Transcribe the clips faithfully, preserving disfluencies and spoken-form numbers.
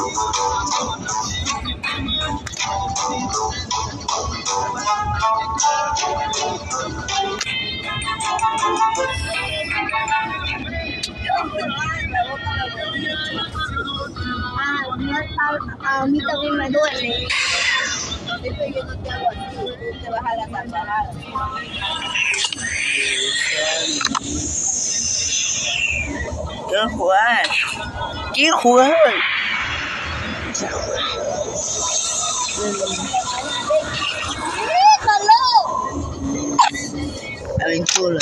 A mí también me duele. Esto yo no te hago así, tú te vas a la salvarada. Quiero jugar. Quiero jugar. ¡Déjalo! Aventura.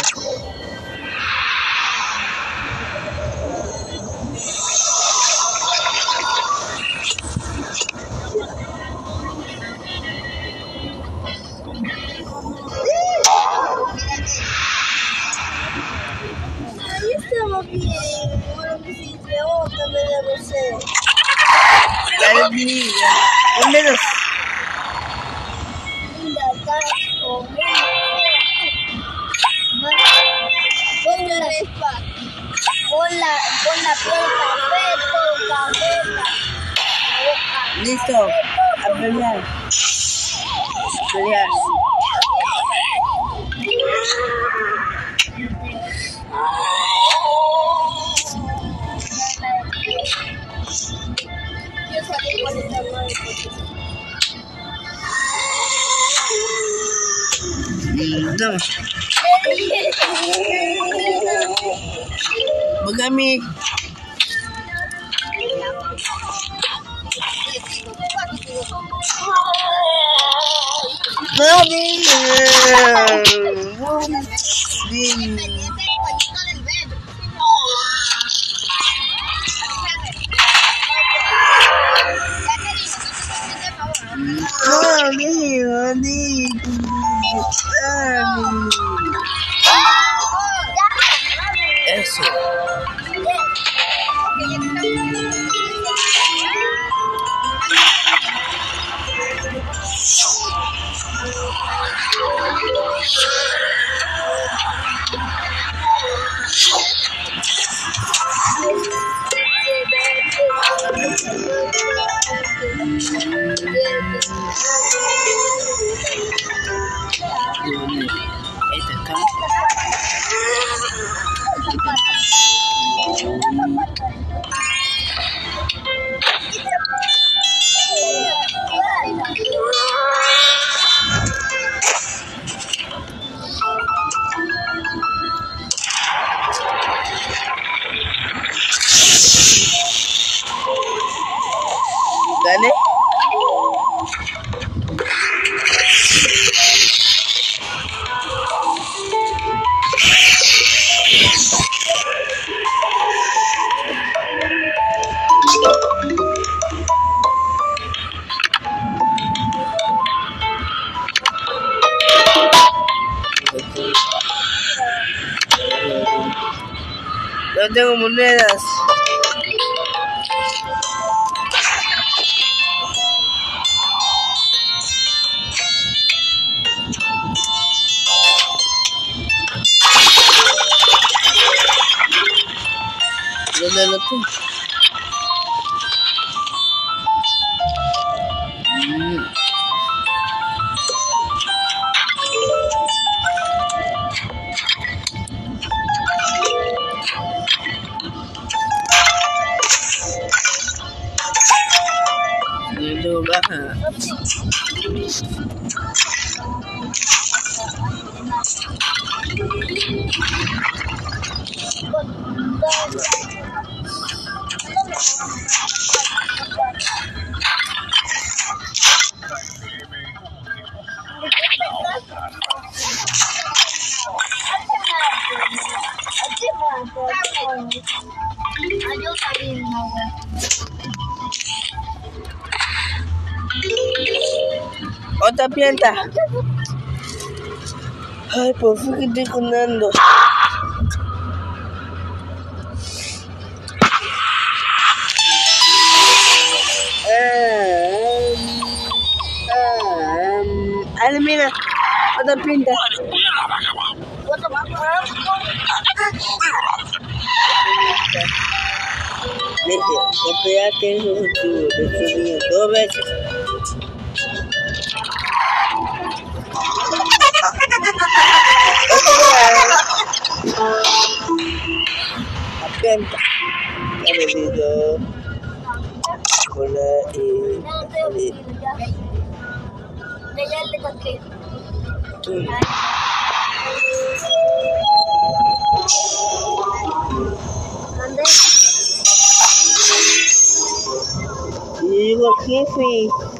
Ahí estaba bien. Ahora me hice otra vez de rosé. Dale, mira. ¿Dónde los? Mira, acá con pon la respa. Pon la, pon la piel café, café. Listo. A pelear. A pelear. Yo sabía cuál es la madre. Dame. Bugami. Mami. Mami, mami. Eso. Este acá. Dale. No tengo monedas. ¿Dónde lo tengo? Mm. No baja. Otra pienta. Ay, por fin que estoy conando. Dale, mira, otra pinta. देखिए, रुपया तीन सौ सत्तर दो batch atenta al video con la y ya le conté. digo jefe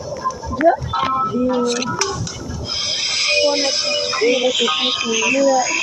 ¿Yo? digo Pone digo que jefe mira,